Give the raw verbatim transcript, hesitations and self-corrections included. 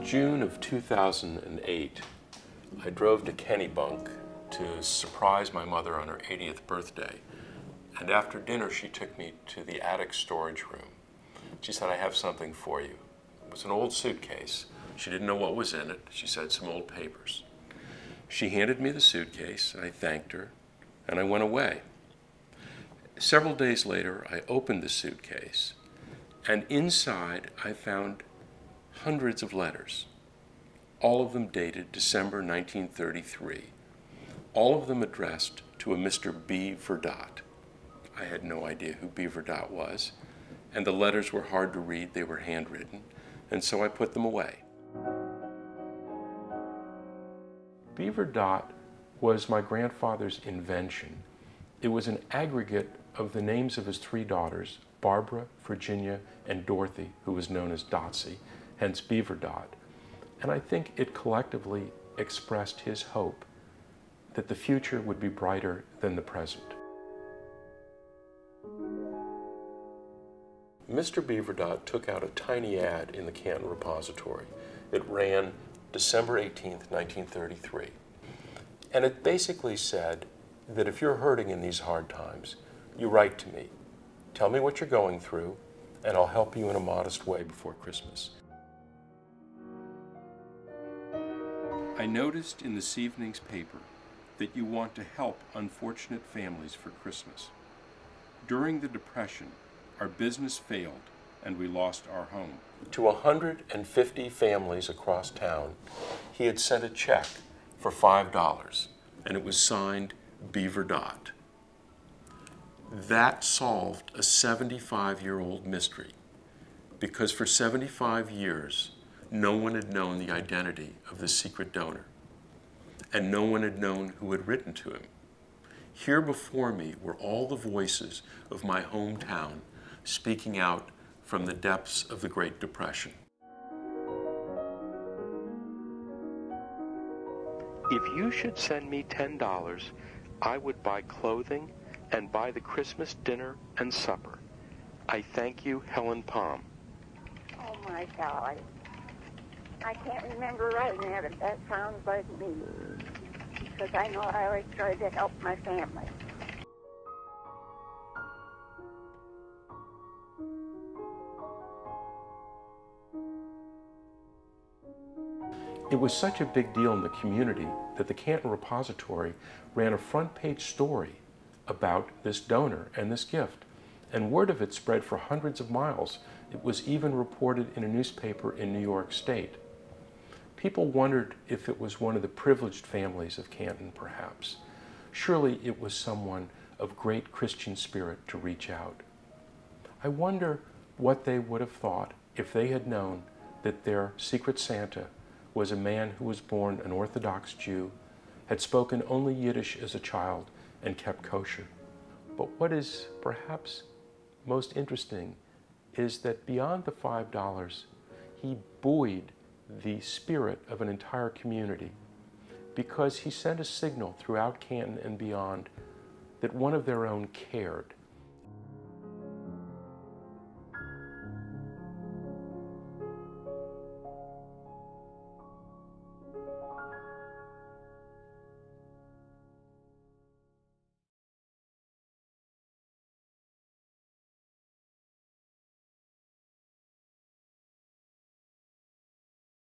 June of two thousand eight, I drove to Kennebunk to surprise my mother on her eightieth birthday. And after dinner, she took me to the attic storage room. She said, "I have something for you." It was an old suitcase. She didn't know what was in it. She said, "Some old papers." She handed me the suitcase, and I thanked her, and I went away. Several days later, I opened the suitcase, and inside I found hundreds of letters, all of them dated December nineteen thirty-three, all of them addressed to a Mister B. Verdot. I had no idea who B. Verdot was, and the letters were hard to read. They were handwritten, and so I put them away. B. Verdot was my grandfather's invention. It was an aggregate of the names of his three daughters, Barbara, Virginia, and Dorothy, who was known as Dotsy, hence B. Verdot. And I think it collectively expressed his hope that the future would be brighter than the present. Mister B. Verdot took out a tiny ad in the Canton Repository. It ran December eighteenth, nineteen thirty-three. And it basically said that if you're hurting in these hard times, you write to me. Tell me what you're going through, and I'll help you in a modest way before Christmas. I noticed in this evening's paper that you want to help unfortunate families for Christmas. During the Depression, our business failed and we lost our home. To one hundred fifty families across town, he had sent a check for five dollars, and it was signed B. Verdot. That solved a seventy-five-year-old mystery, because for seventy-five years, no one had known the identity of the secret donor, and no one had known who had written to him. Here before me were all the voices of my hometown speaking out from the depths of the Great Depression. If you should send me ten dollars, I would buy clothing and buy the Christmas dinner and supper. I thank you, Helen Palm. Oh my God. I can't remember writing that, but that sounds like me. Because I know I always tried to help my family. It was such a big deal in the community that the Canton Repository ran a front page story about this donor and this gift. And word of it spread for hundreds of miles. It was even reported in a newspaper in New York State. People wondered if it was one of the privileged families of Canton, perhaps. Surely it was someone of great Christian spirit to reach out. I wonder what they would have thought if they had known that their secret Santa was a man who was born an Orthodox Jew, had spoken only Yiddish as a child, and kept kosher. But what is perhaps most interesting is that beyond the five dollars, he buoyed the spirit of an entire community, because he sent a signal throughout Canton and beyond that one of their own cared.